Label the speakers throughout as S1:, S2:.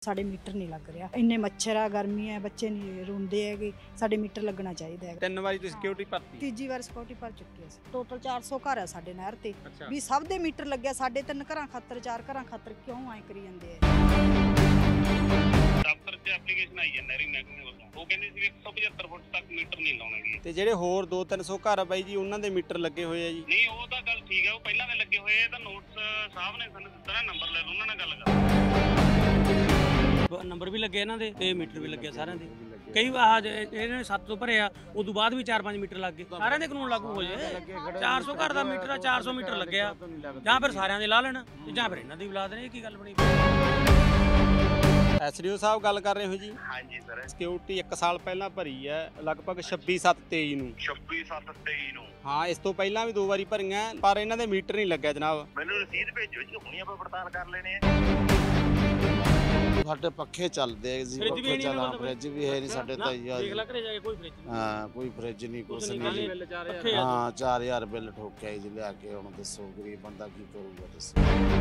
S1: ਸਾਡੇ ਮੀਟਰ ਨਹੀਂ ਲੱਗ ਰਿਹਾ, ਇੰਨੇ ਮੱਛਰ ਆ, ਗਰਮੀ ਹੈ, ਬੱਚੇ ਨਹੀਂ ਰੋਂਦੇ ਹੈਗੇ, ਸਾਡੇ ਮੀਟਰ ਲੱਗਣਾ ਚਾਹੀਦਾ ਹੈ।
S2: 3 ਵਾਰੀ ਤੁਸੀਂ ਸਿਕਿਉਰਿਟੀ ਭਰਤੀ?
S1: ਤੀਜੀ ਵਾਰ ਸਿਕਿਉਰਿਟੀ ਭਰ ਚੁੱਕੀ ਅਸੀਂ। ਟੋਟਲ 400 ਘਰ ਆ ਸਾਡੇ ਨਹਿਰ ਤੇ, ਵੀ ਸਭ ਦੇ ਮੀਟਰ ਲੱਗਿਆ, ਸਾਡੇ 3 ਘਰਾਂ ਖਾਤਰ 4 ਘਰਾਂ ਖਾਤਰ ਕਿਉਂ ਐ ਕਰੀ ਜਾਂਦੇ ਆ।
S3: ਦਫ਼ਤਰ 'ਚ ਐਪਲੀਕੇਸ਼ਨ ਆਈ ਹੈ ਨਹਿਰੀ ਮਹਿਕਮੇ ਵੱਲੋਂ, ਉਹ ਕਹਿੰਦੇ ਸੀ 175 ਫੁੱਟ ਤੱਕ ਮੀਟਰ ਨਹੀਂ ਲਾਉਣਗੇ।
S2: ਤੇ ਜਿਹੜੇ ਹੋਰ 200-300 ਘਰ ਆ ਬਾਈ ਜੀ, ਉਹਨਾਂ ਦੇ ਮੀਟਰ ਲੱਗੇ ਹੋਏ ਆ ਜੀ?
S3: ਨਹੀਂ, ਉਹ ਤਾਂ ਗੱਲ ਠੀਕ ਹੈ, ਉਹ ਪਹਿਲਾਂ ਦੇ ਲੱਗੇ ਹੋਏ ਆ, ਤਾਂ ਨੋਟਿਸ ਸਾਹਿਬ ਨੇ ਸਾਨੂੰ ਦਿੱਤਾ ਨਾ, ਨੰਬਰ ਲੈ ਲਓ, ਉਹਨਾਂ ਨਾਲ ਗੱਲ ਕਰੋ।
S4: ਨੰਬਰ ਵੀ ਲੱਗੇ ਇਹਨਾਂ ਦੇ ਤੇ ਮੀਟਰ ਵੀ ਲੱਗੇ ਸਾਰਿਆਂ ਦੇ। ਕਈ ਵਾਰ ਇਹਨਾਂ ਨੇ 7 ਤੋਂ ਭਰੇ ਆ, ਉਦੋਂ ਬਾਅਦ ਵੀ 4-5 ਮੀਟਰ ਲੱਗ ਗਏ। ਸਾਰਿਆਂ ਦੇ ਕਾਨੂੰਨ ਲਾਗੂ ਹੋ ਜੇ। 400 ਘਰ ਦਾ ਮੀਟਰ ਆ, 400 ਮੀਟਰ ਲੱਗਿਆ, ਜਾਂ ਫਿਰ ਸਾਰਿਆਂ ਦੇ ਲਾ ਲੈਣ ਜਾਂ ਫਿਰ ਇਹਨਾਂ ਦੀ ਵੀ ਲਾ ਦੇਣ। ਇਹ ਕੀ ਗੱਲ ਬਣੀ?
S2: ਐਸਡੀਓ ਸਾਹਿਬ ਗੱਲ ਕਰ ਰਹੇ ਹੋ ਜੀ?
S3: ਹਾਂਜੀ ਸਰ।
S2: ਸਿਕਿਉਰਿਟੀ 1 ਸਾਲ ਪਹਿਲਾਂ ਭਰੀ ਹੈ, ਲਗਭਗ 26/7/23 ਨੂੰ।
S3: 26/7/23 ਨੂੰ?
S2: ਹਾਂ, ਇਸ ਤੋਂ ਪਹਿਲਾਂ ਵੀ 2 ਵਾਰੀ ਭਰੀਆਂ, ਪਰ ਇਹਨਾਂ ਦੇ ਮੀਟਰ ਨਹੀਂ ਲੱਗਿਆ ਜਨਾਬ।
S3: ਮੈਨੂੰ ਰਸੀਦ ਭੇਜੋ ਜੀ, ਹੁਣੀ ਆਪਾਂ ਪੜਤਾਲ ਕਰ ਲੈਣੇ ਆ।
S5: ਸਾਡੇ ਪੱਖੇ ਚੱਲਦੇ ਜੀ, ਪੱਖੇ ਚੱਲਦਾ, ਫ੍ਰਿਜ ਵੀ ਹੈ ਨਹੀਂ ਸਾਡੇ ਤਾਂ ਯਾਰ।
S4: ਦੇਖ ਲੈ ਘਰੇ ਜਾ ਕੇ ਕੋਈ ਫ੍ਰਿਜ ਨਹੀਂ।
S5: ਹਾਂ, ਕੋਈ ਫ੍ਰਿਜ ਨਹੀਂ, ਕੁਛ ਨਹੀਂ। ਹਾਂ, 4000 ਬਿੱਲ ਠੋਕਿਆ ਜੀ ਲਿਆ ਕੇ। ਹੁਣ ਦੱਸੋ ਗਰੀਬ ਬੰਦਾ ਕੀ ਕਰੂਗਾ, ਦੱਸੋ।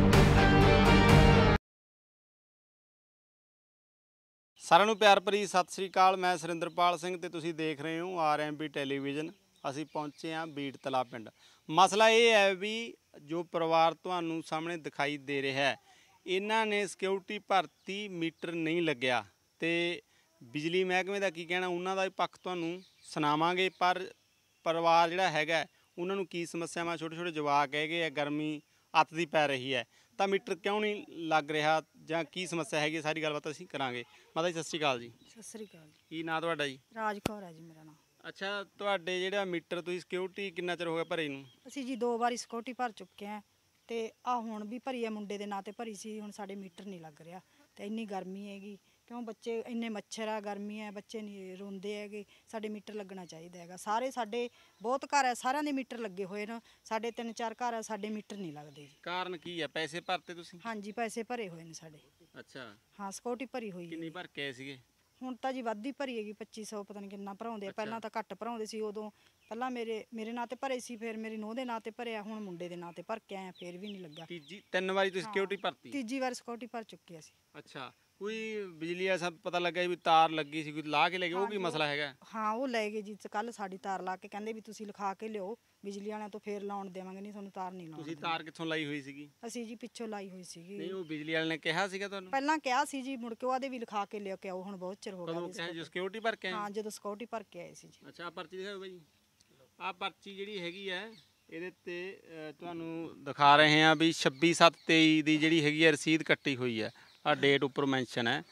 S2: ਸਾਰਿਆਂ ਨੂੰ ਪਿਆਰ ਭਰੀ ਸਤਿ ਸ੍ਰੀ ਅਕਾਲ। ਮੈਂ ਸੁਰਿੰਦਰਪਾਲ ਸਿੰਘ ਤੇ ਤੁਸੀਂ ਦੇਖ ਰਹੇ ਹੋ ਆਰਐਮਬੀ ਟੈਲੀਵਿਜ਼ਨ। ਅਸੀਂ ਪਹੁੰਚੇ ਹਾਂ ਬੀੜ ਤਲਾਬ ਪਿੰਡ। ਮਸਲਾ ਇਹ ਹੈ ਵੀ ਜੋ ਪਰਿਵਾਰ ਤੁਹਾਨੂੰ ਸਾਹਮਣੇ ਦਿਖਾਈ ਦੇ ਰਿਹਾ ਹੈ, ਇਹਨਾਂ ਨੇ ਸਿਕਿਉਰਿਟੀ ਭਰਤੀ, ਮੀਟਰ ਨਹੀਂ ਲੱਗਿਆ, ਤੇ ਬਿਜਲੀ ਮਹਿਕਮੇ ਦਾ ਕੀ ਕਹਿਣਾ, ਉਹਨਾਂ ਦਾ ਵੀ ਪੱਖ ਤੁਹਾਨੂੰ ਸੁਣਾਵਾਂਗੇ। ਪਰ ਪਰਿਵਾਰ ਜਿਹੜਾ ਹੈਗਾ, ਉਹਨਾਂ ਨੂੰ ਕੀ ਸਮੱਸਿਆਵਾਂ, ਛੋਟੇ ਛੋਟੇ ਜਵਾਕ ਹੈਗੇ ਆ, ਗਰਮੀ ਅੱਤ ਦੀ ਪੈ ਰਹੀ ਹੈ, ਤਾਂ ਮੀਟਰ ਕਿਉਂ ਨਹੀਂ ਲੱਗ ਰਿਹਾ ਜਾਂ ਕੀ ਸਮੱਸਿਆ ਹੈਗੀ, ਸਾਰੀ ਗੱਲਬਾਤ ਅਸੀਂ ਕਰਾਂਗੇ। ਮਾਤਾ ਜੀ ਸਤਿ ਸ਼੍ਰੀ ਅਕਾਲ ਜੀ।
S1: ਸਤਿ ਸ੍ਰੀ ਅਕਾਲ ਜੀ।
S2: ਕੀ ਨਾਂ ਤੁਹਾਡਾ ਜੀ?
S1: ਰਾਜ ਕੌਰ ਹੈ ਜੀ ਮੇਰਾ ਨਾਮ।
S2: ਅੱਛਾ, ਤੁਹਾਡੇ ਜਿਹੜਾ ਮੀਟਰ ਤੁਸੀਂ ਸਿਕਿਉਰਿਟੀ ਕਿੰਨਾ ਚਿਰ ਹੋ ਗਿਆ ਭਰੇ ਨੂੰ?
S1: ਅਸੀਂ ਜੀ 2 ਵਾਰੀ ਸਿਕਿਉਰਿਟੀ ਭਰ ਚੁੱਕੇ ਆ, ਤੇ ਆ ਹੁਣ ਵੀ ਭਰੀ ਹੈ, ਮੁੰਡੇ ਦੇ ਨਾਂ ਤੇ ਭਰੀ ਸੀ। ਹੁਣ ਸਾਡੇ ਮੀਟਰ ਨਹੀਂ ਲੱਗ ਰਿਹਾ, ਤੇ ਇੰਨੀ ਗਰਮੀ ਹੈਗੀ, ਕਿਉਂ ਬੱਚੇ ਇੰਨੇ ਮੱਛਰ ਆ, ਗਰਮੀ ਹੈ, ਬੱਚੇ ਨਹੀਂ ਰੋਂਦੇ ਹੈਗੇ, ਸਾਡੇ ਮੀਟਰ ਲੱਗਣਾ ਚਾਹੀਦਾ ਹੈਗਾ। ਸਾਡੇ ਬਹੁਤ ਘਰ ਹੈ, ਸਾਰਿਆਂ ਦੇ ਮੀਟਰ ਲੱਗੇ ਹੋਏ ਨੇ, ਸਾਡੇ 3-4 ਘਰ ਆ, ਸਾਡੇ ਮੀਟਰ ਨਹੀਂ ਲੱਗਦੇ ਜੀ।
S2: ਕਾਰਨ ਕੀ ਹੈ? ਪੈਸੇ ਭਰਤੇ ਤੁਸੀਂ?
S1: ਹਾਂਜੀ, ਪੈਸੇ ਭਰੇ ਹੋਏ ਨੇ ਸਾਡੇ।
S2: ਅੱਛਾ,
S1: ਹਾਂ, ਸਿਕਿਉਰਿਟੀ ਭਰੀ ਹੋਈ ਹੈ।
S2: ਕਿੰਨੀ ਭਰ ਕੇ ਆਏ ਸੀਗੇ?
S1: ਹੁਣ ਤਾਂ ਜੀ ਵੱਧ ਹੀ ਭਰੀ ਹੈਗੀ, 2500 ਪਤਾ ਨਹੀਂ ਕਿੰਨਾ ਭਰਾਉਂਦੇ ਆ। ਪਹਿਲਾਂ ਤਾਂ ਘੱਟ ਭਰਾਉਂਦੇ ਸੀ, ਉਦੋਂ ਪਹਿਲਾਂ ਮੇਰੇ ਨਾਂ ਤੇ ਭਰੇ ਸੀ, ਫਿਰ ਮੇਰੀ ਨੂੰਹ ਦੇ ਨਾਂ ਤੇ ਭਰਿਆ, ਹੁਣ ਮੁੰਡੇ ਦੇ ਨਾਂ ਤੇ ਭਰ ਕੇ ਆਏ, ਫਿਰ ਵੀ ਨਹੀਂ ਲੱਗਾ।
S2: 3 ਵਾਰੀ ਤੁਸੀਂ ਸਿਕਿਉਰਿਟੀ ਭਰਤੀ?
S1: ਤੀਜੀ ਵਾਰ ਸਿਕਿਉਰਿਟੀ ਭਰ ਚੁੱਕੇ ਅਸੀਂ।
S2: ਅੱਛਾ, ਕੋਈ ਬਿਜਲੀ ਆ ਸਭ ਪਤਾ ਲੱਗਾ ਵੀ ਤਾਰ ਲੱਗੀ ਸੀ, ਕੋਈ ਲਾ ਕੇ ਲੈ ਗਏ, ਉਹ ਕੀ ਮਸਲਾ ਹੈਗਾ?
S1: ਹਾਂ, ਉਹ ਲੈ ਗਏ ਜੀ, ਕੱਲ ਸਾਡੀ ਤਾਰ ਲਾ ਕੇ ਕਹਿੰਦੇ ਵੀ ਤੁਸੀਂ ਲਿਖਾ ਕੇ ਲਿਓ ਬਿਜਲੀ ਵਾਲਿਆਂ ਤੋਂ, ਫੇਰ ਲਾਉਣ ਦੇਵਾਂਗੇ, ਨਹੀਂ ਤੁਹਾਨੂੰ ਤਾਰ ਨਹੀਂ ਲਾਉਣ।
S2: ਤੁਸੀਂ ਤਾਰ ਕਿੱਥੋਂ ਲਾਈ ਹੋਈ ਸੀਗੀ?
S1: ਅਸੀਂ ਜੀ ਪਿੱਛੋਂ ਲਾਈ ਹੋਈ ਸੀਗੀ।
S2: ਨਹੀਂ, ਉਹ ਬਿਜਲੀ ਵਾਲੇ ਨੇ ਕਿਹਾ ਸੀਗਾ ਤੁਹਾਨੂੰ?
S1: ਪਹਿਲਾਂ ਕਿਹਾ ਸੀ ਜੀ, ਮੁੜ ਕੇ ਉਹਦੇ ਵੀ ਲਿਖਾ ਕੇ ਲਿਆ ਕੇ ਆਓ, ਹੁਣ ਬਹੁਤ ਚਿਰ ਹੋ ਗਿਆ।
S2: ਕਦੋਂ ਕਿਹਾ ਜੀ? ਸਿਕਿਉਰਿਟੀ ਭਰ ਕੇ ਆਏ?
S1: ਹਾਂ, ਜਦੋਂ ਸਿਕਿਉਰਿਟੀ ਭਰ ਕੇ ਆਏ ਸੀ ਜੀ।
S2: ਅੱਛਾ, ਪਰਚੀ ਦਿਖਾਓ ਬਾਈ। ਆਹ ਪਰਚੀ ਜਿਹੜੀ ਹੈਗੀ ਹੈ, ਇਹਦੇ ਤੇ ਤੁਹਾਨੂੰ ਦਿਖਾ ਰਹੇ ਹਾਂ ਵੀ 26/7/23 ਦੀ ਜਿਹੜੀ ਹੈਗੀ ਹੈ ਰਸੀਦ ਕੱਟੀ ਹੋਈ ਹੈ। ਆਹ ਡੇਟ ਉੱਪਰ ਮੈਂਸ਼ਨ ਹੈ,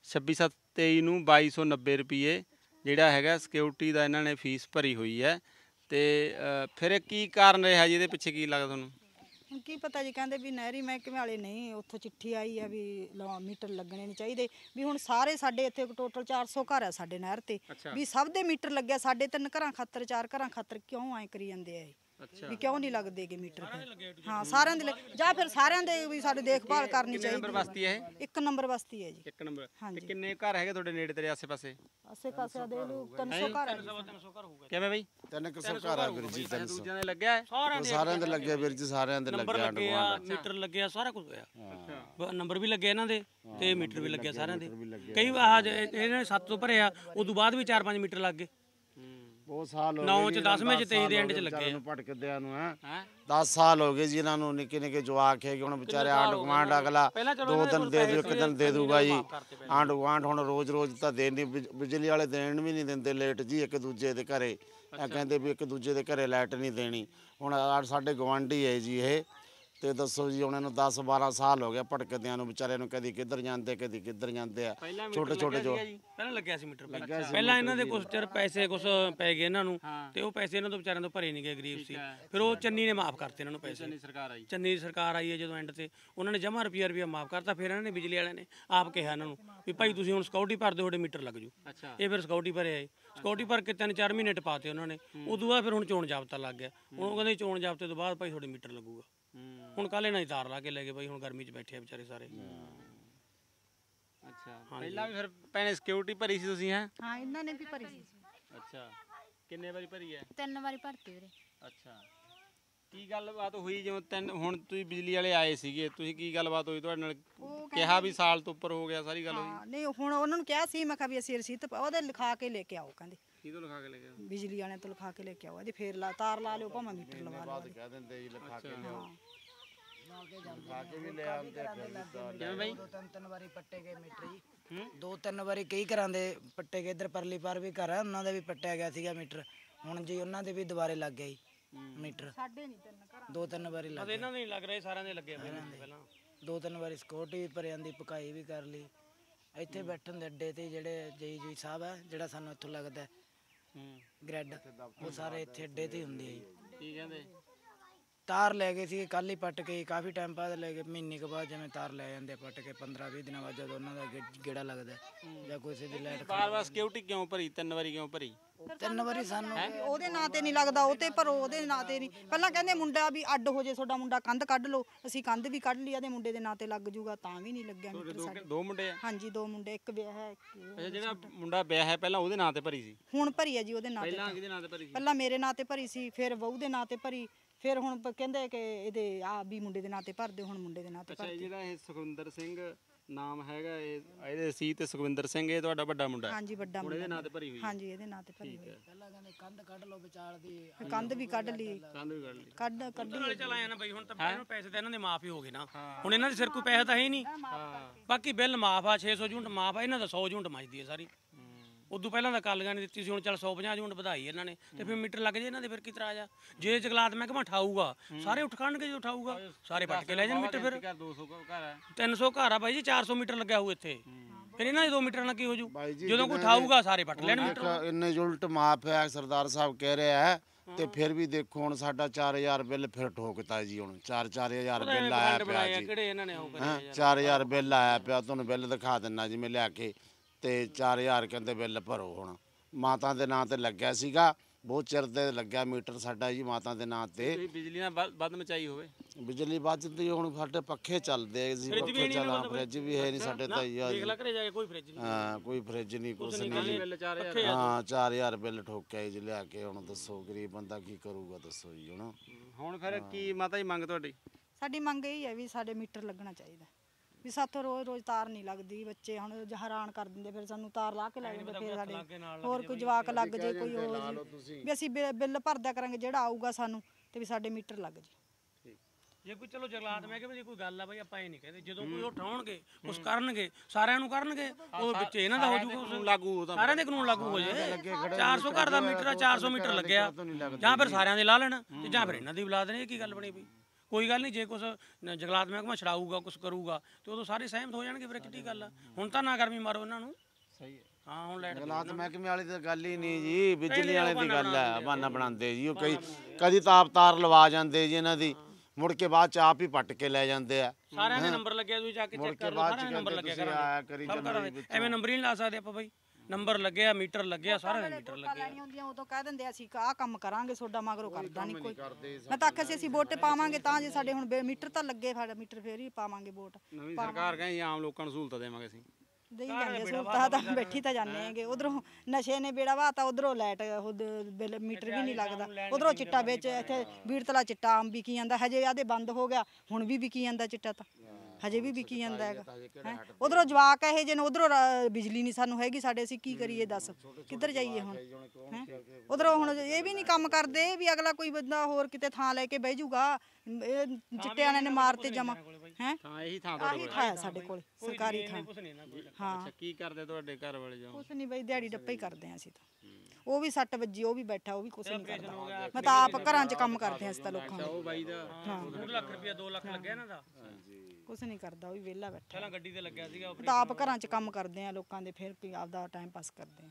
S2: 26/7/23 ਨੂੰ 2290 ਰੁਪਏ ਜਿਹੜਾ ਹੈਗਾ ਸਿਕਿਉਰਿਟੀ ਦਾ ਇਹਨਾਂ ਨੇ ਫੀਸ ਭਰੀ ਹੋਈ ਹੈ। ਤੇ ਫਿਰ ਇਹ ਕੀ ਕਾਰਨ ਰਿਹਾ ਜੀ, ਇਹਦੇ ਪਿੱਛੇ ਕੀ ਲੱਗਦਾ ਤੁਹਾਨੂੰ?
S1: ਹੁਣ ਕੀ ਪਤਾ ਜੀ, ਕਹਿੰਦੇ ਵੀ ਨਹਿਰੀ ਮਹਿਕਮੇ ਵਾਲੇ ਨਹੀਂ, ਉੱਥੋਂ ਚਿੱਠੀ ਆਈ ਆ ਵੀ ਮੀਟਰ ਲੱਗਣੇ ਨਹੀਂ ਚਾਹੀਦੇ, ਵੀ ਹੁਣ ਸਾਰੇ ਸਾਡੇ ਇੱਥੇ ਟੋਟਲ 400 ਘਰ ਆ ਸਾਡੇ ਨਹਿਰ ਤੇ, ਵੀ ਸਭ ਦੇ ਮੀਟਰ ਲੱਗਿਆ, ਸਾਡੇ 3 ਘਰਾਂ ਖਾਤਰ 4 ਘਰਾਂ ਖਾਤਰ ਕਿਉਂ ਐ ਕਰੀ ਜਾਂਦੇ ਆ, ਵੀ ਕਿਉਂ ਨਹੀਂ ਲੱਗਦੇਗੇ ਮੀਟਰ? ਹਾਂ, ਸਾਰਿਆਂ ਦੇ, ਜਾਂ ਫਿਰ ਸਾਰਿਆਂ ਦੇ ਵੀ ਸਾਡੇ ਦੇਖਭਾਲ ਕਰਨੀ ਚਾਹੀਦੀ।
S2: ਨੰਬਰ ਬਸਤੀ ਹੈ ਇਹ?
S1: 1 ਨੰਬਰ ਬਸਤੀ ਹੈ ਜੀ।
S2: 1 ਨੰਬਰ। ਤੇ ਕਿੰਨੇ ਘਰ ਹੈਗੇ ਤੁਹਾਡੇ ਨੇੜੇ ਤੇਰੇ ਆਸੇ ਪਾਸੇ?
S1: ਆਸੇ ਪਾਸੇ ਦੇ ਲੋ 300 ਘਰ ਹੈ।
S4: 300 ਘਰ ਹੋਊਗਾ।
S2: ਕਿਵੇਂ ਬਈ?
S5: 300 ਘਰ ਆ ਵੀਰ ਜੀ। 300
S2: ਦੂਜਿਆਂ ਦੇ ਲੱਗਿਆ?
S5: ਸਾਰਿਆਂ ਦੇ ਲੱਗੇ ਵੀਰ ਜੀ, ਸਾਰਿਆਂ ਦੇ
S4: ਨੰਬਰ
S5: ਲੱਗਿਆ।
S4: ਲੱਗੇ ਆ, ਮੀਟਰ ਲੱਗਿਆ, ਸਾਰਾ ਕੁਝ ਹੋਇਆ। ਨੰਬਰ ਵੀ ਲੱਗੇ ਇਹਨਾਂ ਦੇ ਤੇ ਮੀਟਰ ਵੀ ਲੱਗਿਆ ਸਾਰਿਆਂ ਦੇ। ਕਈ ਵਾਰ ਇਹਨਾਂ ਨੇ 7 ਤੋਂ ਭਰੇ ਆ, ਉਦੋਂ ਬਾਅਦ ਵੀ 4-5 ਮੀਟਰ ਲੱਗ ਗਏ।
S5: ਬਹੁਤ ਸਾਲ ਹੋ ਗਏ
S4: 9 ਚ 10ਵੇਂ ਚ 23 ਦੇ ਐਂਡ ਚ ਲੱਗੇ
S5: ਨੂੰ ਭਟਕਦਿਆਂ ਨੂੰ। ਹੈ 10 ਸਾਲ ਹੋ ਗਏ ਜੀ ਇਹਨਾਂ ਨੂੰ, ਨਿੱਕੇ ਨਿੱਕੇ ਜਵਾਕ ਹੈਗੇ। ਹੁਣ ਵਿਚਾਰੇ ਆਂਢ ਗੁਆਂਢ ਅਗਲਾ 2 ਦਿਨ ਦੇ ਦੂ, 1 ਦਿਨ ਦੇ ਦੂਗਾ ਜੀ। ਆਂਢ ਗੁਆਂਢ ਹੁਣ ਰੋਜ਼ ਤਾਂ ਦੇਣ ਨਹੀਂ, ਬਿਜਲੀ ਵਾਲੇ ਦੇਣ ਵੀ ਨਹੀਂ ਦਿੰਦੇ ਲੇਟ ਜੀ ਇੱਕ ਦੂਜੇ ਦੇ ਘਰੇ। ਇਹ ਕਹਿੰਦੇ ਵੀ ਇੱਕ ਦੂਜੇ ਦੇ ਘਰੇ ਲਾਈਟ ਨਹੀਂ ਦੇਣੀ। ਹੁਣ ਸਾਡੇ ਗਵਾਂਢੀ ਹੈ ਜੀ ਇਹ, ਤੇ ਦੱਸੋ ਜੀ, ਉਹਨਾਂ ਨੂੰ 10-12 ਸਾਲ ਹੋ ਗਿਆ ਭਟਕਦਿਆਂ ਨੂੰ ਵਿਚਾਰਿਆਂ ਨੂੰ। ਕਦੀ ਕਿੱਧਰ ਜਾਂਦੇ, ਕਦੀ ਕਿੱਧਰ ਜਾਂਦੇ ਆ। ਛੋਟੇ ਛੋਟੇ ਜੋ
S4: ਪਹਿਲਾਂ ਲੱਗਿਆ ਸੀ ਮੀਟਰ, ਪਹਿਲਾਂ ਇਹਨਾਂ ਦੇ ਕੁਛ ਚਿਰ ਪੈਸੇ ਕੁਛ ਪੈ ਗਏ ਇਹਨਾਂ ਨੂੰ, ਤੇ ਉਹ ਪੈਸੇ ਇਹਨਾਂ ਤੋਂ ਵਿਚਾਰਿਆਂ ਤੋਂ ਭਰੇ ਨਹੀਂ ਗਏ, ਗਰੀਬ ਸੀ। ਫਿਰ ਉਹ ਚੰਨੀ ਨੇ ਮਾਫ ਕਰਤੇ ਇਹਨਾਂ ਨੂੰ ਪੈਸੇ। ਚੰਨੀ ਦੀ ਸਰਕਾਰ ਆਈ ਹੈ ਜਦੋਂ ਐਂਡ ਤੇ, ਉਹਨਾਂ ਨੇ ਜਮਾ ਰੁਪਿਆ ਮਾਫ ਕਰਤਾ। ਫਿਰ ਇਹਨਾਂ ਨੇ ਬਿਜਲੀ ਵਾਲਿਆਂ ਨੇ ਆਪ ਕਿਹਾ ਇਹਨਾਂ ਨੂੰ ਵੀ ਭਾਈ ਤੁਸੀਂ ਹੁਣ ਸਿਕਿਉਰਿਟੀ ਭਰ ਦਿਓ, ਤੁਹਾਡੇ ਮੀਟਰ ਲੱਗ ਜੂ। ਇਹ ਫਿਰ ਸਿਕਿਉਰਿਟੀ ਭਰੇ ਆਏ, ਸਿਕਿਉਰਿਟੀ ਭਰ ਕੇ 3-4 ਮਹੀਨੇ ਟਪਾਤੇ ਉਹਨਾਂ ਨੇ। ਉਦੋਂ ਬਾਅਦ ਫਿਰ ਹੁਣ ਚੋਣ ਜਾਬਤਾ ਲੱਗ ਗਿਆ। ਹੁਣ ਉਹ ਕਹਿੰਦੇ ਚੋਣ ਜਾਬਤੇ ਤੋਂ ਬਾਅਦ ਭਾਈ ਤੁਹਾਡੇ ਮੀਟਰ ਲੱਗੂਗਾ। ਹੁਣ ਕੱਲ ਇਹਨਾਂ ਦੀ ਤਾਰ ਲਾ ਕੇ ਲੈ ਗਏ ਬਾਈ, ਹੁਣ ਗਰਮੀ 'ਚ ਬੈਠੇ ਆ ਵਿਚਾਰੇ ਸਾਰੇ।
S2: ਅੱਛਾ, ਪਹਿਲਾਂ ਵੀ ਫਿਰ ਭੈਣੇ ਸਿਕਿਉਰਿਟੀ ਭਰੀ ਸੀ ਤੁਸੀਂ? ਹੈ
S1: ਹਾਂ, ਇਹਨਾਂ ਨੇ ਵੀ ਭਰੀ ਸੀ।
S2: ਅੱਛਾ, ਕਿੰਨੇ ਵਾਰੀ ਭਰੀ ਹੈ?
S6: 3 ਵਾਰੀ ਭਰਤੀ ਵੀਰੇ।
S2: ਅੱਛਾ, ਕੀ ਗੱਲਬਾਤ ਹੋਈ ਜਿਵੇਂ ਹੁਣ ਤੁਸੀਂ ਬਿਜਲੀ ਵਾਲੇ ਆਏ ਸੀਗੇ, ਤੁਸੀਂ ਕੀ ਗੱਲਬਾਤ ਹੋਈ ਤੁਹਾਡੇ ਨਾਲ? ਕਿਹਾ ਵੀ ਸਾਲ ਤੋਂ ਉੱਪਰ ਹੋ ਗਿਆ, ਸਾਰੀ ਗੱਲ ਹੋਈ?
S1: ਹਾਂ ਨਹੀਂ ਹੁਣ ਉਹਨਾਂ ਨੂੰ ਕਿਹਾ ਸੀ, ਮੈਂ ਕਿਹਾ ਵੀ ਅਸੀਂ ਰਸੀਦ ਉਹਦੇ ਲਿਖਾ ਕੇ ਲੈ ਕੇ ਆਓ, ਕਹਿੰਦੇ
S2: ਕਿਹਦੋਂ ਲਿਖਾ ਕੇ ਲੈ ਕੇ?
S1: ਬਿਜਲੀ ਵਾਲਿਆਂ ਤੋਂ ਲਿਖਾ ਕੇ ਲੈ ਕੇ ਆਓ, ਇਹਦੀ ਫੇਰ ਤਾਰ ਲਾ ਲਿਓ, ਭਾਵੇਂ ਮੀਟਰ ਲਵਾ ਲਿਓ।
S5: ਕਹਿ ਦਿੰਦੇ ਜੀ ਲਿਖਾ ਕੇ
S1: ਹਾਂ
S5: ਲਿਖਾ ਕੇ ਵੀ ਲੈ ਆਉਂਦੇ
S2: ਕਿਵੇਂ ਬਾਈ?
S6: ਦੋ ਤਿੰਨ ਵਾਰੀ ਪੱਟੇ ਗਏ ਮੀਟਰ ਜੀ, 2-3 ਵਾਰੀ ਕਈ ਘਰਾਂ ਦੇ ਪੱਟੇ ਗਏ। ਇੱਧਰ ਪਰਲੀ ਪਾਰ ਵੀ ਘਰ ਆ, ਉਹਨਾਂ ਦਾ ਵੀ ਪੱਟਿਆ ਗਿਆ ਸੀਗਾ ਮੀਟਰ। ਹੁਣ ਜੀ ਉਹਨਾਂ ਦੇ ਵੀ ਦੁਬਾਰੇ ਲੱਗ ਗਿਆ ਜੀ ਮੀਟਰ।
S1: ਸਾਡੇ ਨਹੀਂ ਤਿੰਨ ਘਰਾਂ
S6: 2-3 ਵਾਰੀ ਲੱਗ
S4: ਇਹਨਾਂ ਦੇ ਨਹੀਂ ਲੱਗ ਰਿਹਾ, ਸਾਰਿਆਂ ਦੇ ਲੱਗੇ ਹੋਏ ਨੇ ਪਹਿਲਾਂ।
S6: 2-3 ਵਾਰੀ ਸਿਕਿਉਰਟੀ ਵੀ ਭਰ ਜਾਂਦੀ, ਪਕਾਈ ਵੀ ਕਰ ਲਈ। ਇੱਥੇ ਬੈਠਣ ਦੇ ਅੱਡੇ ਤੇ ਜਿਹੜੇ ਜੀ ਸਾਹਿਬ ਆ, ਜਿਹੜਾ ਸਾਨੂੰ ਇੱਥੋਂ ਲੱਗਦਾ ਗ੍ਰੈਡ, ਉਹ ਸਾਰੇ ਇੱਥੇ ਅੱਡੇ ਤੇ ਹੀ ਹੁੰਦੇ ਆ ਜੀ।
S2: ਕੀ ਕਹਿੰਦੇ?
S6: ਤਾਰ ਲੈ ਗਏ ਸੀ ਕੱਲ ਹੀ ਪੱਟ ਕੇ, ਕਾਫੀ ਟਾਈਮ ਬਾਅਦ ਲੈ ਗਏ, ਮਹੀਨੇ ਕੁ ਬਾਅਦ ਜਿਵੇਂ ਤਾਰ ਲੈ ਜਾਂਦੇ ਆ ਪੱਟ ਕੇ, 15-20 ਦਿਨਾਂ ਬਾਅਦ ਜਦੋਂ ਉਹਨਾਂ ਦਾ ਗੇੜਾ ਲੱਗਦਾ ਜਾਂ ਕਿਸੇ ਦੀ ਲਾਈਟ।
S2: ਬਾਰ-ਬਾਰ ਸਿਕਿਉਰਿਟੀ ਕਿਉਂ ਭਰੀ? 3 ਵਾਰੀ ਕਿਉਂ ਭਰੀ?
S6: 3 ਵਾਰੀ ਸਾਨੂੰ
S1: ਉਹਦੇ ਨਾਂ ਤੇ ਨਹੀਂ ਲੱਗਦਾ, ਉਹ ਤੇ ਭਰੋ, ਉਹਦੇ ਨਾਂ ਤੇ ਨਹੀਂ। ਪਹਿਲਾਂ ਕਹਿੰਦੇ ਮੁੰਡਾ ਵੀ ਅੱਡ ਹੋ ਜੇ, ਤੁਹਾਡਾ ਮੁੰਡਾ ਕੰਧ ਕੱਢ ਲਓ, ਅਸੀਂ ਕੰਧ ਵੀ ਕੱਢ ਲਈ, ਇਹਦੇ ਮੁੰਡੇ ਦੇ ਨਾਂ ਤੇ ਲੱਗ ਜੂਗਾ, ਤਾਂ ਵੀ ਨਹੀਂ ਲੱਗਿਆ ਮੀਟਰ ਸਾਡੇ।
S2: 2 ਮੁੰਡੇ ਆ?
S1: ਹਾਂਜੀ 2 ਮੁੰਡੇ, ਇੱਕ ਵਿਆਹ ਹੈ
S2: ਅੱਛਾ, ਜਿਹੜਾ ਮੁੰਡਾ ਵਿਆਹ ਹੈ ਪਹਿਲਾਂ ਉਹਦੇ ਨਾਂ ਤੇ ਭਰੀ ਸੀ?
S1: ਹੁਣ ਭਰੀ ਹੈ ਜੀ ਉਹਦੇ ਨਾਂ ਤੇ।
S2: ਪਹਿਲਾਂ ਕਿਹਦੇ ਨਾਂ ਤੇ ਭਰੀ ਸੀ?
S1: ਪਹਿਲਾਂ ਮੇਰੇ ਨਾਂ ਤੇ ਭਰੀ ਸੀ, ਫਿਰ ਬਹੂ ਦੇ ਨਾਂ ਤੇ ਭਰੀ, ਫਿਰ ਹੁਣ ਕਹਿੰਦੇ ਕਿ ਇਹਦੇ ਆ ਵੀ ਮੁੰਡੇ ਦੇ ਨਾਂ ਤੇ ਭਰ ਦਿਓ, ਹੁਣ ਮੁੰਡੇ ਦੇ ਨਾਂ ਤੇ
S2: ਅੱਛਾ,
S1: ਭਰ ਦਿਓ।
S2: ਜਿਹੜਾ ਇਹ ਸੁਖਵਿੰਦਰ ਸਿੰਘ ਨਾਮ ਹੈਗਾ ਇਹਦੇ ਸੀ, ਤੇ ਸੁਖਵਿੰਦਰ ਸਿੰਘ ਇਹ ਤੁਹਾਡਾ ਵੱਡਾ ਮੁੰਡਾ ਹੈ?
S1: ਹਾਂਜੀ ਵੱਡਾ
S2: ਹੁਣ ਇਹਦੇ
S1: ਮੁੰਡਾ।
S2: ਨਾਂ ਤੇ ਭਰੀ ਹੋਈ?
S1: ਹਾਂਜੀ ਇਹਦੇ ਨਾਂ ਤੇ ਭਰੀ ਹੋਈ।
S6: ਪਹਿਲਾਂ ਕਹਿੰਦੇ ਕੰਧ ਕੱਢ ਲਓ ਵਿਚਾਲ ਦੀ,
S1: ਕੰਧ ਵੀ ਕੱਢ ਲਈ,
S2: ਕੰਧ ਵੀ ਕੱਢ ਲਈ?
S1: ਕੱਢੀ
S4: ਨਾਲੇ ਚਲ ਆਇਆ ਨਾ ਬਈ, ਹੁਣ ਤਾਂ ਇਹਨਾਂ ਪੈਸੇ ਤਾਂ ਇਹਨਾਂ ਦੇ ਮਾਫ ਹੀ ਹੋ ਗਏ ਨਾ। ਹੁਣ ਇਹਨਾਂ ਦੇ ਸਿਰ ਕੋਈ ਪੈਸਾ ਤਾਂ ਹੈ ਹੀ ਨਹੀਂ। ਬਾਕੀ ਬਿੱਲ ਮਾਫ ਆ, 600 ਯੂਨਿਟ ਮਾਫ ਆ, ਇਹਨਾਂ ਦਾ 100 ਯੂਨਿਟ ਮੱਚਦੀ ਹੈ ਸਾਰੀ। ਉਦੋਂ ਪਹਿਲਾਂ ਤਾਂ ਕਾਲੀਆਂ ਨੇ ਦਿੱਤੀ ਸੀ, ਹੁਣ ਚੱਲ 150 ਯੂਨਿਟ ਵਧਾਈ ਇਹਨਾਂ ਨੇ, ਤੇ ਫਿਰ ਮੀਟਰ ਲੱਗ ਜੇ ਇਹਨਾਂ ਦੇ, ਫਿਰ ਕੀ ਇਤਰਾਜ਼ ਆ? ਜੇ ਜਗਲਾਤ ਮਹਿਕਮਾ ਉਠਾਊਗਾ, ਸਾਰੇ ਉੱਠ ਖੜਨਗੇ, ਜੇ ਉਠਾਊਗਾ ਸਾਰੇ ਪੱਟ ਕੇ ਲੈ ਜਾਣ ਮੀਟਰ। ਫਿਰ
S2: 200 ਘਰ ਹੈ,
S4: 300 ਘਰ ਆ ਬਾਈ ਜੀ, 400 ਮੀਟਰ ਲੱਗਿਆ ਹੋਊ ਇੱਥੇ, ਫਿਰ ਇਹਨਾਂ ਦੇ 2 ਮੀਟਰ ਨਾਲ ਕੀ ਹੋ ਜੂ? ਜਦੋਂ ਕੋਈ ਉਠਾਊਗਾ ਸਾਰੇ ਪੱਟ ਲੈਣ ਮੀਟਰ।
S5: ਇੰਨੇ ਉਲਟ ਮਾਫ ਹੈ ਸਰਦਾਰ ਸਾਹਿਬ ਕਹਿ ਰਿਹਾ ਹੈ, ਤੇ ਫਿਰ ਵੀ ਦੇਖੋ ਹੁਣ ਸਾਡਾ 4000 ਬਿੱਲ ਫਿਰ ਠੋਕਤਾ ਜੀ। ਹੁਣ 4-4000 ਬਿੱਲ ਆਇਆ ਪਿਆ ਜੀ।
S4: ਕਿਹੜੇ ਇਹਨਾਂ ਨੇ ਉਹ
S5: ਹਾਂ 4000 ਬਿੱਲ ਆਇਆ ਪਿਆ, ਤੁਹਾਨੂੰ ਬਿੱਲ ਦਿਖਾ ਦਿੰਨਾ ਜੀ ਮੈਂ ਲਿਆ ਕੇ। ਤੇ 4000 ਕਹਿੰਦੇ ਬਿੱਲ ਭਰੋ। ਹੁਣ ਮਾਤਾ ਦੇ ਨਾਂ ਤੇ ਲੱਗਿਆ ਸੀਗਾ, ਬਹੁਤ ਚਿਰ ਦੇ ਲੱਗਿਆ ਮੀਟਰ ਸਾਡਾ ਜੀ ਮਾਤਾ ਦੇ ਨਾਂ ਤੇ।
S2: ਤੁਸੀਂ ਬਿਜਲੀ ਨਾਲ ਵੱਧ ਮਚਾਈ ਹੋਵੇ?
S5: ਬਿਜਲੀ ਵੱਜਦੀ ਹੁਣ ਸਾਡੇ ਪੱਖੇ ਚੱਲਦੇ ਸੀ, ਪੱਖੇ ਚੱਲਾਂ, ਫਰਿੱਜ ਵੀ ਹੈ ਨਹੀਂ ਸਾਡੇ ਤਾਂ ਜੀ।
S4: ਦੇਖ ਲੈ ਘਰੇ ਜਾ ਕੇ, ਕੋਈ ਫ੍ਰਿਜ ਨਹੀਂ।
S5: ਹਾਂ ਕੋਈ ਫਰਿੱਜ ਨਹੀਂ, ਕੁਛ ਨਹੀਂ ਜੀ।
S2: ਬਿੱਲ 4000?
S5: ਹਾਂ 4000 ਬਿੱਲ ਠੋਕਿਆ ਜੀ ਲਿਆ ਕੇ। ਹੁਣ ਦੱਸੋ ਗਰੀਬ ਬੰਦਾ ਕੀ ਕਰੂਗਾ, ਦੱਸੋ ਜੀ।
S2: ਹੁਣ ਫਿਰ ਕੀ ਮਾਤਾ ਜੀ ਮੰਗ ਤੁਹਾਡੀ?
S1: ਸਾਡੀ ਮੰਗ ਇਹ ਹੈ ਵੀ ਸਾਡੇ ਮੀਟਰ ਲੱਗਣਾ ਚਾਹੀਦਾ, ਵੀ ਸਾਥੋਂ ਰੋਜ਼ ਤਾਰ ਨਹੀਂ ਲੱਗਦੀ। ਬੱਚੇ ਹੁਣ ਹੈਰਾਨ ਕਰ ਦਿੰਦੇ, ਫਿਰ ਸਾਨੂੰ ਤਾਰ ਲਾ ਕੇ ਲੈ ਜਾਂਦੇ, ਫਿਰ ਸਾਡੇ ਹੋਰ ਕੋਈ ਜਵਾਕ ਲੱਗ ਜੇ, ਕੋਈ ਹੋ ਜੇ, ਵੀ ਅਸੀਂ ਬਿੱਲ ਭਰਦਿਆ ਕਰਾਂਗੇ ਜਿਹੜਾ ਆਊਗਾ ਸਾਨੂੰ, ਤੇ ਵੀ ਸਾਡੇ ਮੀਟਰ ਲੱਗ ਜੇ।
S4: ਜੇ ਕੋਈ ਚਲੋ ਜਗਲਾਤ ਮੈਂ ਕਿਹਾ ਜੇ ਕੋਈ ਗੱਲ ਆ ਬਾਈ, ਆਪਾਂ ਇਹ ਨਹੀਂ ਕਹਿੰਦੇ, ਜਦੋਂ ਕੋਈ ਉਠਾਉਣਗੇ ਕੁਛ ਕਰਨਗੇ, ਸਾਰਿਆਂ ਨੂੰ ਕਰਨਗੇ, ਉਹ ਵਿੱਚ ਇਹਨਾਂ ਦਾ ਹੋ ਜਾਊਗਾ
S2: ਲਾਗੂ,
S4: ਸਾਰਿਆਂ ਦੇ ਕਾਨੂੰਨ ਲਾਗੂ ਹੋ ਜਾਏ। 400 ਘਰ ਦਾ ਮੀਟਰ ਆ, 400 ਮੀਟਰ ਲੱਗਿਆ, ਜਾਂ ਫਿਰ ਸਾਰਿਆਂ ਦੇ ਲਾ ਲੈਣ, ਤੇ ਜਾਂ ਫਿਰ ਇਹਨਾਂ ਦੀ ਬੁਲਾ ਦੇਣ। ਇਹ ਕੀ ਗੱਲ ਬਣੀ ਬਈ? ਕੋਈ ਗੱਲ ਨਹੀਂ, ਜੇ ਕੁਛ ਜਗਲਾਤ ਮਹਿਕਮਾ ਛਡਾਊਗਾ, ਕੁਛ ਕਰੂਗਾ, ਤੇ ਉਦੋਂ ਸਾਰੇ ਸਹਿਮਤ ਹੋ ਜਾਣਗੇ, ਫਿਰ ਕਿੱਡੀ ਗੱਲ ਆ? ਹੁਣ ਤਾਂ ਨਾ ਗਰਮੀ ਮਾਰੋ ਇਹਨਾਂ ਨੂੰ।
S2: ਸਹੀ ਹੈ।
S4: ਹਾਂ ਹੁਣ ਲਾਈਟ
S5: ਜਗਲਾਤ ਮਹਿਕਮੇ ਵਾਲੀ ਤਾਂ ਗੱਲ ਹੀ ਨਹੀਂ ਜੀ, ਬਿਜਲੀ ਵਾਲੇ ਦੀ ਗੱਲ ਹੈ। ਬਹਾਨਾ ਬਣਾਉਂਦੇ ਜੀ ਉਹ, ਕਦੀ ਤਾਰ ਲਵਾ ਜਾਂਦੇ ਜੀ ਇਹਨਾਂ ਦੀ, ਮੁੜ ਕੇ ਬਾਅਦ ਚ ਆਪ ਹੀ ਪੱਟ ਕੇ ਲੈ ਜਾਂਦੇ ਆ।
S4: ਸਾਰਿਆਂ ਦੇ ਨੰਬਰ ਲੱਗਿਆ, ਤੁਸੀਂ ਜਾ ਕੇ ਚੈੱਕ ਕਰ ਲਓ, ਸਾਰਿਆਂ ਦੇ ਨੰਬਰ ਲੱਗਿਆ ਕਰਾਂਗੇ। ਐਵੇਂ ਨੰਬਰ ਹੀ ਨਹੀਂ ਲਾ ਸਕਦੇ ਆਪਾਂ ਬਾਈ, ਨੰਬਰ ਲੱਗਿਆ, ਮੀਟਰ ਲੱਗਿਆ, ਸਾਰਿਆਂ ਦੇ ਮੀਟਰ ਲੱਗੇ।
S1: ਲੈਣੀਆਂ ਹੁੰਦੀਆਂ ਉਦੋਂ ਕਹਿ ਦਿੰਦੇ ਅਸੀਂ ਆਹ ਕੰਮ ਕਰਾਂਗੇ, ਤੁਹਾਡਾ ਮਗਰੋਂ ਕਰਦਾ ਨਹੀਂ ਕੋਈ। ਮੈਂ ਤਾਂ ਆਖਿਆ ਸੀ ਅਸੀਂ ਵੋਟ ਪਾਵਾਂਗੇ ਤਾਂ ਜੇ ਸਾਡੇ ਹੁਣ ਮੀਟਰ ਤਾਂ ਲੱਗੇ, ਸਾਡਾ ਮੀਟਰ ਫੇਰ ਹੀ ਪਾਵਾਂਗੇ ਵੋਟ।
S2: ਨਵੀਂ ਸਰਕਾਰ ਕਹਿੰਦੀ ਆਮ ਲੋਕਾਂ ਨੂੰ ਸਹੂਲਤਾਂ ਦੇਵਾਂਗੇ ਅਸੀਂ।
S1: ਦੇਈ ਜਾਂਦੇ ਸਹੂਲਤਾਂ ਤਾਂ ਬੈਠੀ ਤਾਂ ਜਾਂਦੇ ਹੈਗੇ। ਉਧਰੋਂ ਨਸ਼ੇ ਨੇ ਬੇੜਾ ਵਾਤਾ, ਉਧਰੋਂ ਲਾਈਟ ਬਿੱਲ ਮੀਟਰ ਵੀ ਨਹੀਂ ਲੱਗਦਾ, ਉਧਰੋਂ ਚਿੱਟਾ ਵਿੱਚ ਇੱਥੇ ਬੀੜਤਲਾ ਚਿੱਟਾ ਆਮ ਵਿਕੀ ਜਾਂਦਾ, ਹਜੇ ਆਦੇ ਬੰਦ ਹੋ ਗਿਆ, ਹੁਣ ਵੀ ਵਿਕੀ ਜਾਂਦਾ ਚਿੱਟਾ, ਤਾਂ ਹਜੇ ਵੀ ਵਿਕੀ ਜਾਂਦਾ ਹੈਗਾ। ਉਧਰੋਂ ਜਵਾਕ ਇਹ ਜਿਹੇ ਨੇ, ਉਧਰੋਂ ਬਿਜਲੀ ਨਹੀਂ ਸਾਨੂੰ ਹੈਗੀ, ਸਾਡੇ ਅਸੀਂ ਕੀ ਕਰੀਏ ਦੱਸ, ਕਿੱਧਰ ਜਾਈਏ ਹੁਣ? ਉਧਰੋਂ ਹੁਣ ਇਹ ਵੀ ਨਹੀਂ ਕੰਮ ਕਰਦੇ, ਵੀ ਅਗਲਾ ਕੋਈ ਬੰਦਾ ਹੋਰ ਕਿਤੇ ਥਾਂ ਲੈ ਕੇ ਬਹਿ ਜਾਊਗਾ। ਇਹ ਚਿੱਟੇ ਵਾਲਿਆਂ ਨੇ ਮਾਰਤੇ ਜਮਾ ਹੈ।
S2: ਹਾਂ ਇਹੀ ਥਾਂ
S1: ਆਹੀ ਥਾਂ ਹੈ ਸਾਡੇ ਕੋਲ, ਸਰਕਾਰੀ ਥਾਂ। ਹਾਂ
S2: ਅੱਛਾ, ਕੀ ਕਰਦੇ ਤੁਹਾਡੇ ਘਰ ਵਾਲੇ ਜੋ?
S1: ਕੁਛ ਨਹੀਂ ਬਈ, ਦਿਹਾੜੀ ਡੱਪਾ ਹੀ ਕਰਦੇ ਆ ਅਸੀਂ ਤਾਂ। ਉਹ ਵੀ 6 ਵਜੇ ਉਹ ਵੀ ਬੈਠਾ, ਉਹ ਵੀ ਕੁਛ ਨਹੀਂ ਕਰਦਾ। ਮੈਂ ਤਾਂ ਆਪ ਘਰਾਂ 'ਚ ਕੰਮ ਕਰਦੇ ਆ ਅਸੀਂ ਤਾਂ ਲੋਕਾਂ
S2: ਉਹ ਬਾਈ ਦਾ
S4: 2 ਲੱਖ ਰੁਪਇਆ 2 ਲੱਖ ਲੱਗਿਆ ਇਹਨਾਂ ਦਾ,
S1: ਕੁਛ ਨਹੀਂ ਕਰਦਾ, ਉਹ ਵੀ ਵਿਹਲਾ ਬੈਠਾ।
S4: ਪਹਿਲਾਂ ਗੱਡੀ ਤੇ ਲੱਗਿਆ ਸੀਗਾ।
S1: ਮੈਂ ਤਾਂ ਆਪ ਘਰਾਂ 'ਚ ਕੰਮ ਕਰਦੇ ਆ ਲੋਕਾਂ ਦੇ, ਫਿਰ ਕੀ ਆਪਦਾ ਟਾਈਮ ਪਾਸ ਕਰਦੇ ਆ।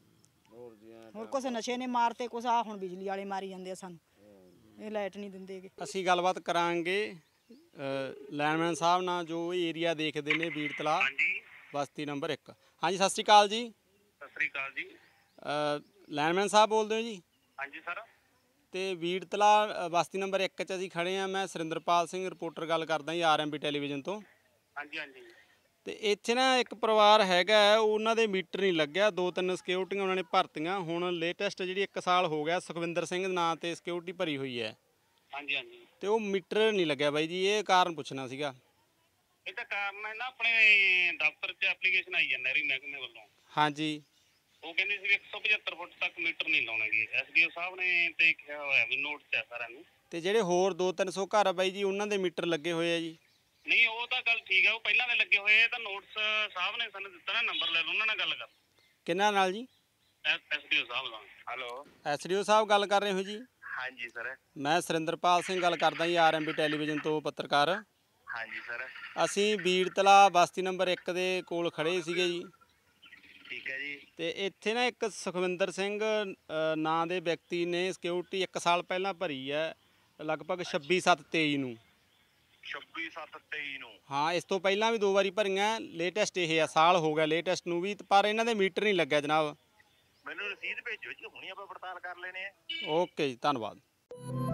S1: ਹੋਰ ਕੁਛ ਨਸ਼ੇ ਨੇ ਮਾਰਤੇ, ਕੁਛ ਆ ਹੁਣ ਬਿਜਲੀ ਵਾਲੇ ਮਾਰੀ ਜਾਂਦੇ ਆ ਸਾਨੂੰ, ਇਹ ਲਾਈਟ ਨਹੀਂ ਦਿੰਦੇਗੇ।
S2: ਅਸੀਂ ਗੱਲਬਾਤ ਕਰਾਂਗੇ ਲੈਂਡਮੈਨ ਸਾਹਿਬ ਨਾਲ, ਜੋ ਏਰੀਆ ਦੇਖਦੇ ਨੇ ਬੀੜਤਲਾ ਬਸਤੀ ਨੰਬਰ 1। ਹਾਂਜੀ ਸਤਿ ਸ਼੍ਰੀ ਅਕਾਲ ਜੀ।
S3: ਸਤਿ ਸ੍ਰੀ ਅਕਾਲ ਜੀ।
S2: ਲੈਂਡਮੈਨ ਸਾਹਿਬ ਬੋਲਦੇ ਹੋ ਜੀ?
S3: ਹਾਂਜੀ ਸਰ।
S2: ਤੇ ਬੀੜਤਲਾ ਬਸਤੀ ਨੰਬਰ 1 'ਚ ਅਸੀਂ ਖੜੇ ਆ। ਮੈਂ ਸੁਰਿੰਦਰਪਾਲ ਸਿੰਘ ਰਿਪੋਰਟਰ ਗੱਲ ਕਰਦਾ ਜੀ, RMB ਟੈਲੀਵਿਜ਼ਨ ਤੋਂ।
S3: ਹਾਂਜੀ ਹਾਂਜੀ।
S2: ਤੇ ਇੱਥੇ ਨਾ ਇੱਕ ਪਰਿਵਾਰ ਹੈਗਾ, ਉਹਨਾਂ ਦੇ ਮੀਟਰ ਨਹੀਂ ਲੱਗਿਆ, 2-3 ਸਿਕਿਉਰਟੀਆਂ ਉਹਨਾਂ ਨੇ ਭਰਤੀਆਂ। ਹੁਣ ਲੇਟੈਸਟ ਜਿਹੜੀ 1 ਸਾਲ ਹੋ ਗਿਆ, ਸੁਖਵਿੰਦਰ ਸਿੰਘ ਦੇ ਨਾਂ ਤੇ ਸਿਕਿਉਰਟੀ ਭਰੀ ਹੋਈ ਹੈ।
S3: ਹਾਂਜੀ ਹਾਂਜੀ।
S2: ਤੇ ਉਹ ਮੀਟਰ ਨਹੀਂ ਲੱਗਿਆ ਬਾਈ ਜੀ, ਇਹ ਕਾਰਨ ਪੁੱਛਣਾ ਸੀਗਾ।
S3: ਇਹ ਤਾਂ ਕਾਰਨ ਹੈ ਨਾ, ਆਪਣੇ ਦਫ਼ਤਰ 'ਚ ਐਪਲੀਕੇਸ਼ਨ ਆਈ ਹੈ ਨਹਿਰੀ ਮਹਿਕਮੇ ਵੱਲੋਂ।
S2: ਹਾਂਜੀ।
S3: ਉਹ ਕਹਿੰਦੇ ਸੀ ਵੀ 175 ਫੁੱਟ ਤੱਕ ਮੀਟਰ ਨਹੀਂ ਲਾਉਣਗੇ। ਐਸਡੀਓ ਸਾਹਿਬ ਨੇ ਤੇ ਕਿਹਾ ਹੋਇਆ ਵੀ ਨੋਟ 'ਚ ਹੈ ਸਾਰਿਆਂ ਨੂੰ।
S2: ਤੇ ਜਿਹੜੇ ਹੋਰ 200-300 ਘਰ ਆ ਬਾਈ ਜੀ, ਉਹਨਾਂ ਦੇ ਮੀਟਰ ਲੱਗੇ ਹੋਏ ਆ ਜੀ?
S3: ਨਹੀਂ ਉਹ ਤਾਂ ਗੱਲ ਠੀਕ ਹੈ, ਉਹ ਪਹਿਲਾਂ ਦੇ ਲੱਗੇ ਹੋਏ ਆ। ਤਾਂ ਨੋਟਸ ਸਾਹਿਬ ਨੇ ਸਾਨੂੰ ਦਿੱਤਾ ਨਾ, ਨੰਬਰ ਲੈ ਲਓ, ਉਹਨਾਂ ਨਾਲ ਗੱਲ ਕਰ।
S2: ਕਿਹਨਾਂ ਨਾਲ ਜੀ?
S3: ਐਸਡੀਓ ਸਾਹਿਬ ਦਾ। ਹੈਲੋ,
S2: ਐਸਡੀਓ ਸਾਹਿਬ ਗੱਲ ਕਰ ਰਹੇ ਹੋ ਜੀ?
S3: ਹਾਂਜੀ ਸਰ।
S2: ਮੈਂ ਸੁਰਿੰਦਰਪਾਲ ਸਿੰਘ ਗੱਲ ਕਰਦਾ ਜੀ, ਆਰਐਮਬੀ ਟੈਲੀਵਿਜ਼ਨ ਤੋਂ ਪੱਤਰਕਾਰ।
S3: ਹਾਂਜੀ ਸਰ।
S2: ਅਸੀਂ ਬੀੜਤਲਾ ਬਸਤੀ ਨੰਬਰ 1 ਦੇ ਕੋਲ ਖੜੇ ਸੀਗੇ ਜੀ।
S3: ਠੀਕ ਹੈ ਜੀ।
S2: ਤੇ ਇੱਥੇ ਨਾ ਇੱਕ ਸੁਖਵਿੰਦਰ ਸਿੰਘ ਨਾਂ ਦੇ ਵਿਅਕਤੀ ਨੇ ਸਿਕਿਉਰਿਟੀ 1 ਸਾਲ ਪਹਿਲਾਂ ਭਰੀ ਹੈ, ਲਗਭਗ 26/7/23 ਨੂੰ।
S3: 26/7/23 ਨੂੰ?
S2: ਹਾਂ, ਇਸ ਤੋਂ ਪਹਿਲਾਂ ਵੀ 2 ਵਾਰੀ ਭਰੀਆਂ, ਲੇਟੈਸਟ ਇਹ ਆ, ਸਾਲ ਹੋ ਗਿਆ ਲੇਟੈਸਟ ਨੂੰ ਵੀ, ਪਰ ਇਹਨਾਂ ਦੇ ਮੀਟਰ ਨਹੀਂ ਲੱਗਿਆ ਜਨਾਬ।
S3: ਮੈਨੂੰ ਰਸੀਦ ਭੇਜੋ ਜੀ, ਹੁਣੀ ਆਪਾਂ ਪੜਤਾਲ ਕਰ ਲੈਣੇ ਆ।
S2: ਓਕੇ ਜੀ, ਧੰਨਵਾਦ।